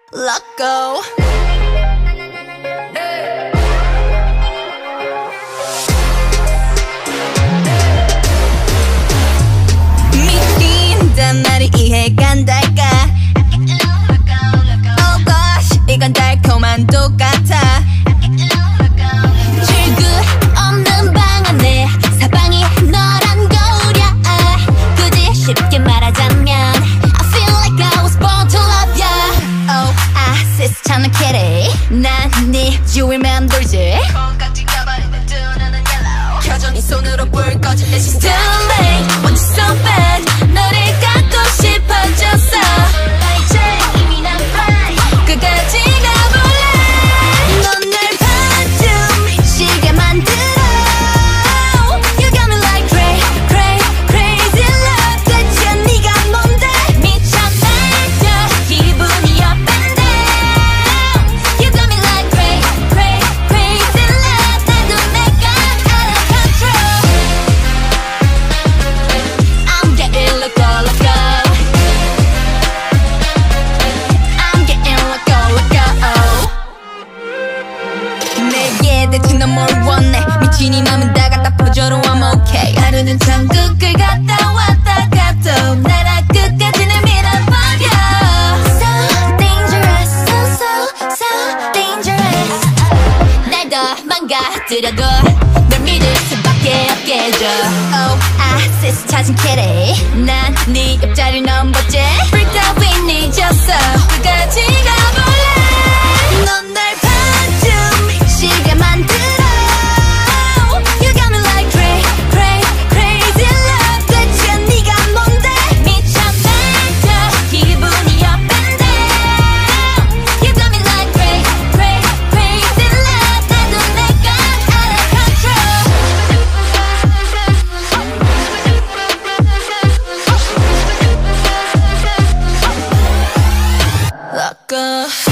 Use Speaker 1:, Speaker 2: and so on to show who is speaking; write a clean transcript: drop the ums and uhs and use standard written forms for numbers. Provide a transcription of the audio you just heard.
Speaker 1: LOCO. 미친단 말이 이해가 안 될까? Oh gosh, 이건 달콤한 똑같아. 출구 없는 방 안에 사방이 너란 거울이야. 굳이 쉽게 말하자면 I feel like I was born to love ya. Oh, 시스찮은 kitty. 난 네 주위를 맴돌지. 콩깍지 가버리는 두 눈은 yellow. 켜져 네 손으로 불 꺼진 내 시스템. Too late, want you so bad. 너를 갖고 싶어졌어. 이제 이미 난 fine. 끝까지 가볼래. 넌 날 봐도 미치게 만들어. You got me like crazy love. 대체 네가 뭔데? 미쳐 날려 기분이 up and down. You got me like crazy love. 나도 내가 out of control. I'm getting loco. I'm getting loco. 내게 대체 넌 뭘 원해? 미친 이 맘은 다 갖다 퍼줘도 I'm okay. 하루는 천국을 갔다 왔다 가도 나라 끝까지 날 밀어버려. So dangerous, so dangerous. 날 더 망가뜨려도 널 믿을 수밖에 없게 해줘. Oh, 시스 찾은 kitty. 난 네 옆자리를 넘봤지. Freaked out we 잊었어. 끝까지 가볼래. 넌 날 봐도 미치게 만들어. You got me like crazy love. 대체 네가 뭔데? 미쳐 날려 기분이 up and down. You got me like crazy love. 나도 내가 out of control. LOCO.